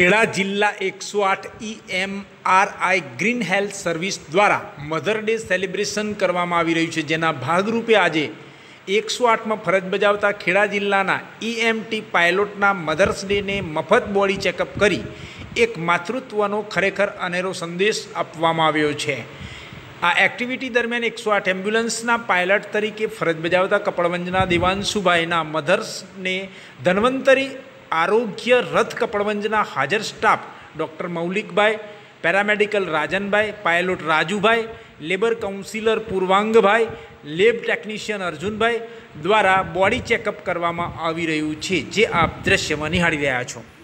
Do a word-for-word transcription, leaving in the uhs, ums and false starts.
ખેડા જિલ્લા એકસો આઠ E M R I green health service દ્વારા મધર ડે સેલિબ્રેશન કરવામાં આવી રહ્યું છે, જેના ભાગરૂપે આજે એકસો આઠમાં ફરજ બજાવતા ખેડા જિલ્લાના ઈ એમ ટી પાયલોટના મધર્સ ડેને મફત બોડી ચેકઅપ કરી એક માતૃત્વનો ખરેખર અનેરો સંદેશ આપવામાં આવ્યો છે। આ એક્ટિવિટી દરમિયાન એકસો આઠ એમ્બ્યુલન્સના પાયલટ તરીકે ફરજ બજાવતા કપડવંજના દેવાંશુભાઈના મધર્સને ધન્વંતરી આરોગ્ય રથ કપડવંજના હાજર સ્ટાફ ડૉક્ટર મૌલિકભાઈ, પેરામેડિકલ રાજનભાઈ, પાયલોટ રાજુભાઈ, લેબર કાઉન્સિલર પૂર્વાંગભાઈ, લેબ ટેકનિશિયન અર્જુનભાઈ દ્વારા બોડી ચેકઅપ કરવામાં આવી રહ્યું છે, જે આપ દ્રશ્યમાં નિહાળી રહ્યા છો।